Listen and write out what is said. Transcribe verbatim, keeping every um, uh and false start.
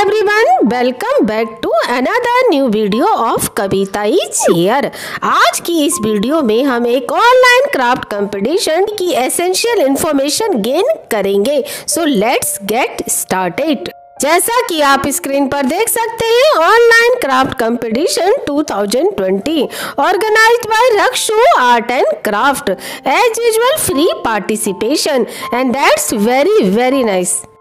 Everyone, welcome back to another new video of Kavita is here. आज की इस वीडियो में हम एक ऑनलाइन क्राफ्ट कंपटीशन की एसेंशियल इंफॉर्मेशन गेन करेंगे। So let's get started. जैसा कि आप स्क्रीन पर देख सकते हैं, online craft competition two thousand twenty organised by Rakshu art and craft, as usual free participation and that's very very nice.